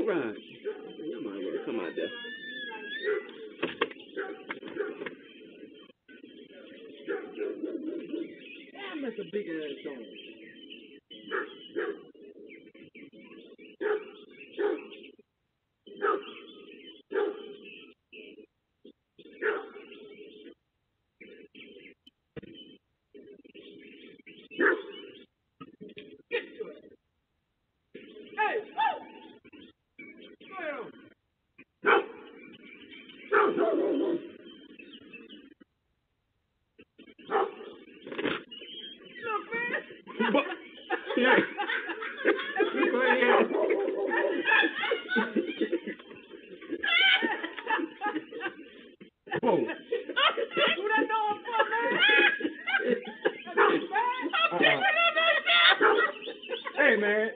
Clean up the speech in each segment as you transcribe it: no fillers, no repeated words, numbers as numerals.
ride. You might well come out there. Damn, that's a big ass dog. Hey, man.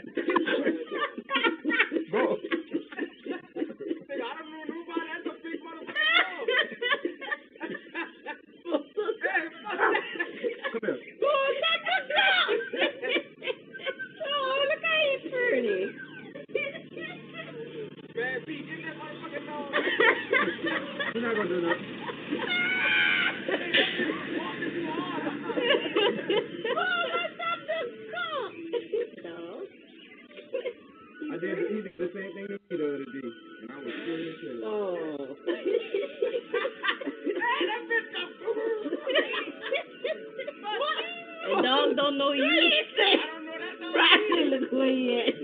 Bro. You're not gonna do that. I did the same thing to me the other day, and I was serious. Oh. The dog don't know you. Right, look where he at.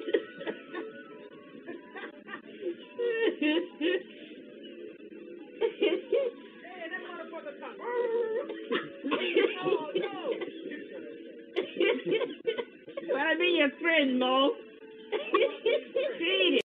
Wanna be your friend, Mo? Treat it.